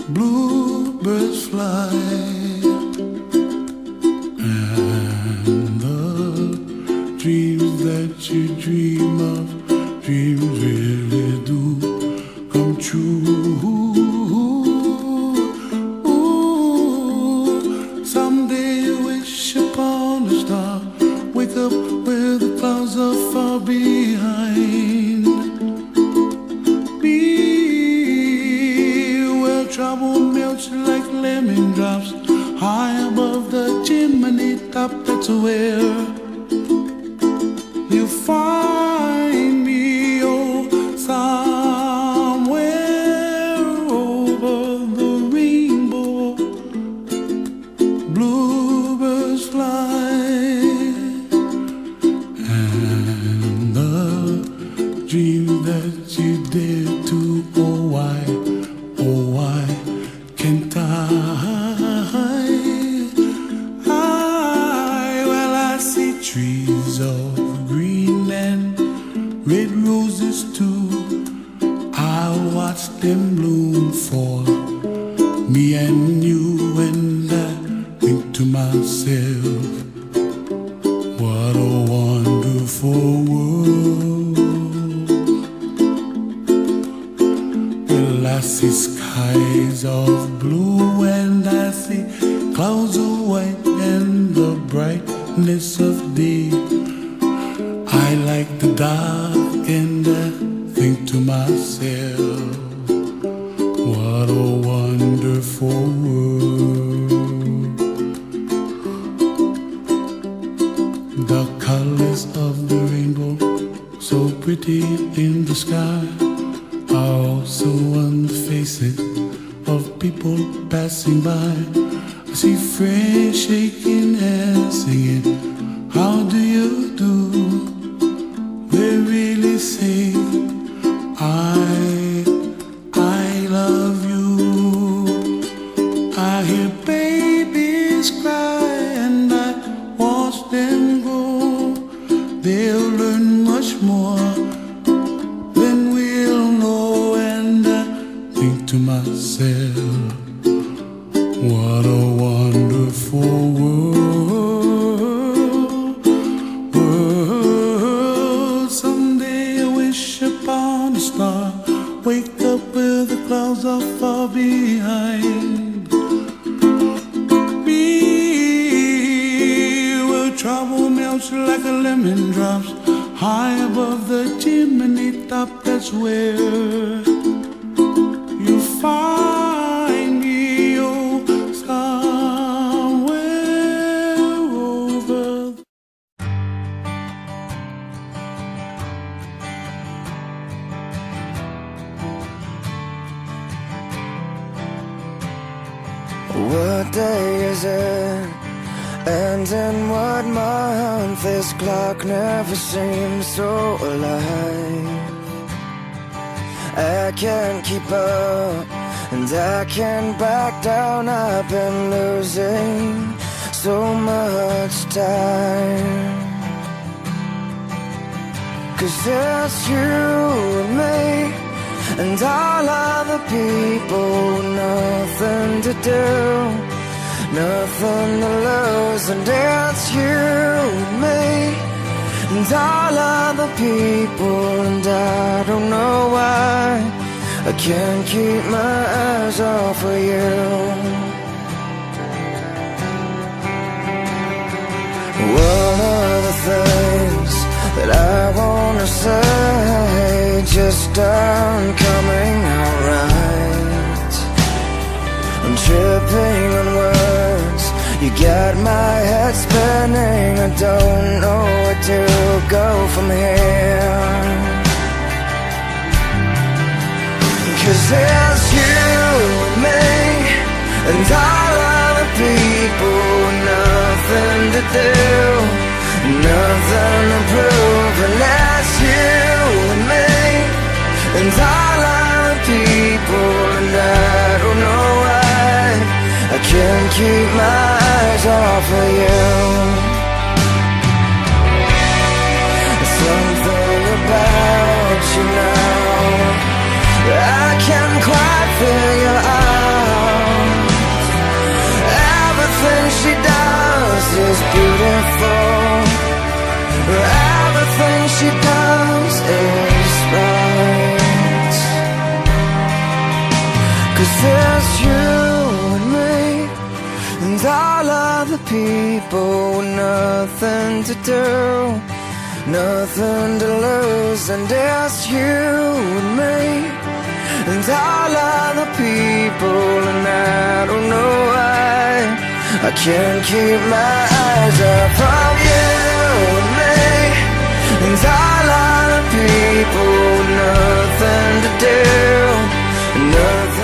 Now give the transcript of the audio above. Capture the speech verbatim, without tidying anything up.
bluebirds fly, and the dreams that you dream of, dreams really do come true. Ooh, someday you wish upon a star, wake up where the clouds are far behind. Be where trouble melts like lemon drops, high above the chimney top. That's where you find me. Oh, somewhere over the rainbow, bluebirds fly, and the dream that you dare to, oh why, oh why can't I? I, well I see trees of green and red roses too. I watch them bloom for me and you, and I think to myself, what a wonderful world. Well, I see skies of blue and I see clouds of white and the brightness of day. I like the dark and I think to myself, what a wonderful world. The colors of the rainbow, so pretty in the sky, are also on the faces of people passing by. I see friends shaking hands singing, how do you do? They really say, I, I love you. I hear babies cry and I watch them grow. They'll learn much more than we'll know, and I think to myself, what a wonderful world, world. Someday I wish upon a star, wake up where the clouds are far behind. Be where trouble melts like a lemon drops, high above the chimney top. That's where you find me. Oh, somewhere over. What day is it? And in what month? This clock never seems so alive. I can't keep up and I can't back down. I've been losing so much time. Cause it's you and me and all other people, nothing to do, nothing to lose. And it's you and me and all other people, and I don't know why I can't keep my eyes off of you. One of the things that I wanna say just aren't coming out right. I'm tripping on words, you got my head spinning. I don't know where to go from here. Cause it's you and me and all other people, nothing to do, nothing to prove. And that's you and me and all other people, and I don't know why I can't keep my eyes off of you. Something about you now I can't quite figure out. there's you and me, and all of the people with nothing to do, nothing to lose. And there's you and me, and all of the people, and I don't know why I can't keep my eyes up on you and me, and all of the people with nothing to do, nothing